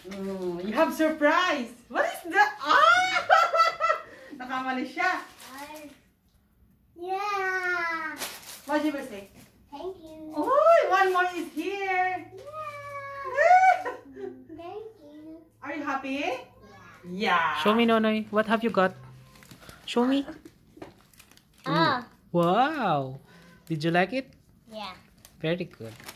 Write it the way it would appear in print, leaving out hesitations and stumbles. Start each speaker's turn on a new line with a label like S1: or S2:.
S1: You have surprise. What is that? Ah! Nakamali siya.
S2: Yeah.
S1: What did you say?
S2: Thank you.
S1: Oh, one more is here.
S2: Yeah. Thank you.
S1: Are you happy?
S2: Yeah.
S1: Yeah.
S3: Show me, Nonoy. What have you got? Show me.
S2: Ah.
S3: Wow. Did you like it?
S2: Yeah.
S3: Very good.